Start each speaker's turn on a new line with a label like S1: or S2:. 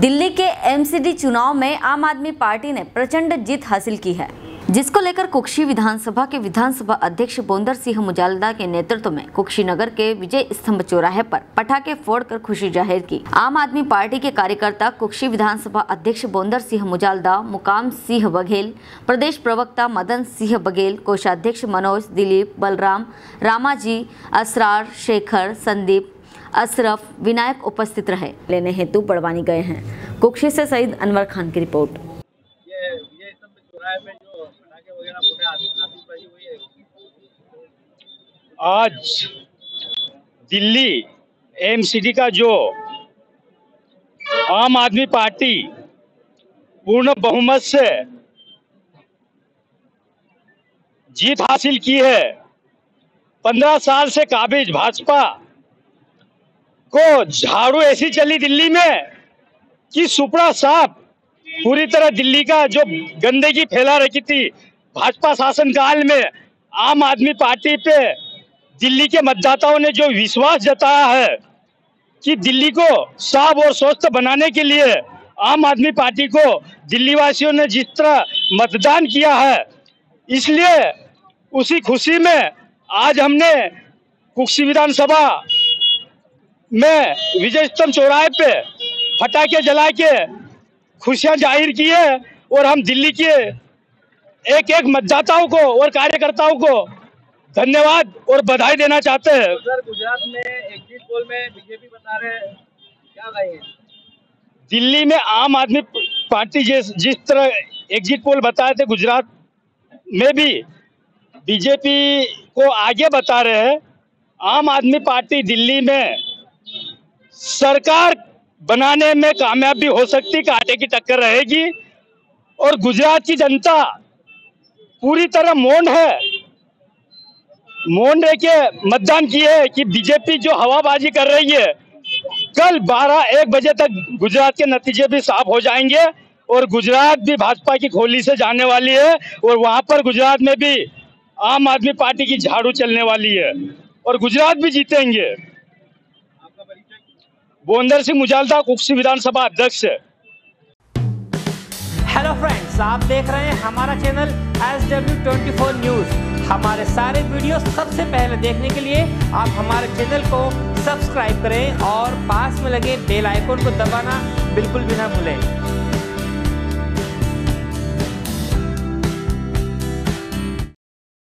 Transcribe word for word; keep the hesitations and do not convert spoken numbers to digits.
S1: दिल्ली के एमसीडी चुनाव में आम आदमी पार्टी ने प्रचंड जीत हासिल की है, जिसको लेकर कुक्षी विधानसभा के विधानसभा अध्यक्ष बोंदर सिंह मुजालदा के नेतृत्व में कुक्षीनगर के विजय स्तंभ चौराहे पर पटाखे फोड़कर खुशी जाहिर की। आम आदमी पार्टी के कार्यकर्ता कुक्षी विधानसभा अध्यक्ष बोंदर सिंह मुजालदा, मुकाम सिंह बघेल, प्रदेश प्रवक्ता मदन सिंह बघेल, कोषाध्यक्ष मनोज, दिलीप, बलराम, रामाजी, असरार, शेखर, संदीप, अशरफ, विनायक उपस्थित रहे। लेने हेतु बड़वानी गए हैं। कुक्षी से सईद अनवर खान की रिपोर्ट।
S2: ये ये सब चौराहे पे जो पटाखे वगैरह फूटे, आतिशबाजी हुई है।
S3: आज दिल्ली एमसीडी का जो आम आदमी पार्टी पूर्ण बहुमत से जीत हासिल की है। पंद्रह साल से काबिज भाजपा को झाड़ू ऐसी चली दिल्ली में कि सुपड़ा साफ पूरी तरह दिल्ली का जो गंदगी फैला रखी थी भाजपा शासनकाल में, आम आदमी पार्टी पे दिल्ली के मतदाताओं ने जो विश्वास जताया है कि दिल्ली को साफ और स्वस्थ बनाने के लिए आम आदमी पार्टी को दिल्ली वासियों ने जिस तरह मतदान किया है, इसलिए उसी खुशी में आज हमने कुक्षी विधानसभा में विजय स्तंभ चौराहे पे पटाखे जला के खुशियां जाहिर की है। और हम दिल्ली के एक एक मतदाताओं को और कार्यकर्ताओं को धन्यवाद और बधाई देना चाहते हैं।
S2: सर, गुजरात में एग्जिट पोल में बीजेपी बता रहे हैं, क्या कहेंगे?
S3: दिल्ली में आम आदमी पार्टी जिस जिस तरह एग्जिट पोल बताए थे, गुजरात में भी बीजेपी को आगे बता रहे हैं। आम आदमी पार्टी दिल्ली में सरकार बनाने में कामयाब भी हो सकती, कांटे की टक्कर रहेगी। और गुजरात की जनता पूरी तरह मौन है, मौन रह के मतदान किए है कि बीजेपी जो हवाबाजी कर रही है, कल बारह एक बजे तक गुजरात के नतीजे भी साफ हो जाएंगे और गुजरात भी भाजपा की खोली से जाने वाली है और वहां पर गुजरात में भी आम आदमी पार्टी की झाड़ू चलने वाली है और गुजरात भी जीतेंगे।
S2: आपका परिचय?
S3: बोंदर सिंह मुजालदा, कुक्षी विधानसभा अध्यक्ष।
S4: हेलो फ्रेंड्स, आप देख रहे हैं हमारा channel S W twenty four news. हमारे सारे वीडियो सबसे पहले देखने के लिए आप हमारे चैनल को सब्सक्राइब करें और पास में लगे बेल आइकन को दबाना बिल्कुल भी ना भूलें।